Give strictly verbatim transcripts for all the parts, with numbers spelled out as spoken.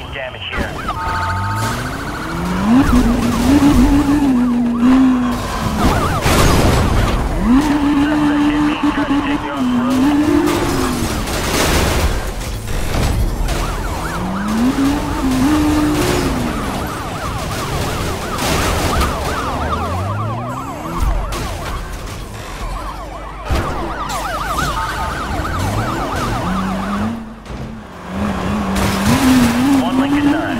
taking damage here. Suspect hit me, trying to take me off the road. One Lincoln nine.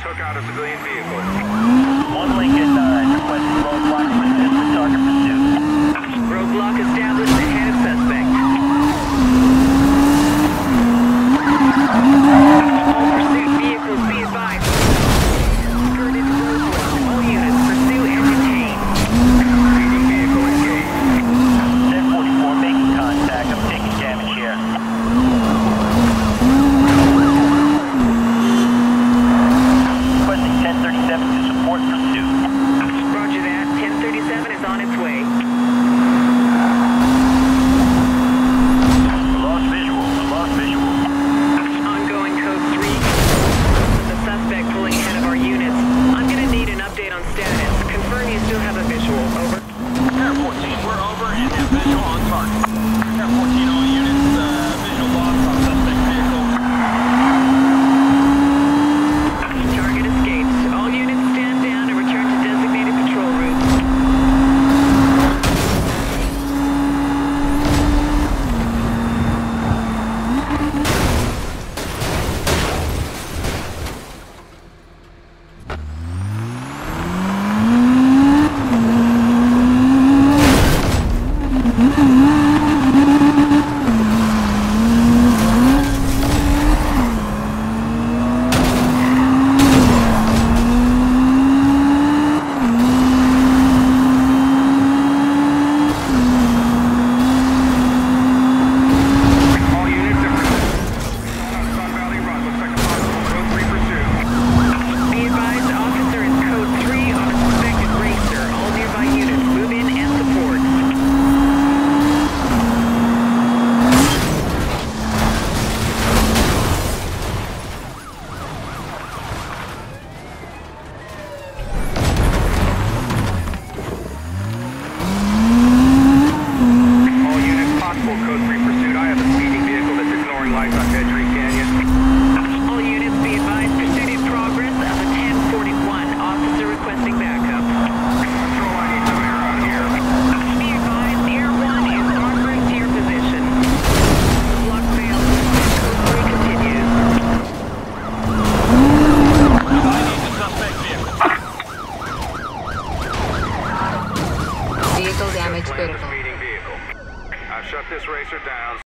took out a civilian vehicle. One Lincoln nine, requesting roadblock to assist the target pursuit. Roadblock established ahead of suspect. All pursuit vehicles be advised. Skirted roadblock. All units pursue and detain. Speeding vehicle engaged. ten forty-four making contact. I'm taking damage here. Requesting ten thirty-seven to support pursuit. Roger that. ten thirty-seven is on its way. Lost visual. Lost visual. Ongoing code three. The suspect pulling ahead of our units. I'm gonna need an update on status. Confirm you still have a visual. Over. Air fourteen, we're over and have visual on target. Air fourteen, all units, uh, visual loss on suspect vehicle. Target escaped. All units stand down and return to designated patrol routes. All units are on Sun Valley Run. Looks like a possible code three pursuit. Be advised, officer is code three on a suspected racer. All nearby units move in and support. All units, possible code three pursuit. I have a speeding vehicle that's ignoring lights on Petrie Canyon. All units be advised, pursuit in progress of a ten forty-one. Officer requesting backup. Patrol, I need some air out here. Be advised, Air one is en route to your position. Block failed. Code three continues. I need the suspect vehicle. Vehicle damage Land a critical. speeding vehicle. I've shut this racer down.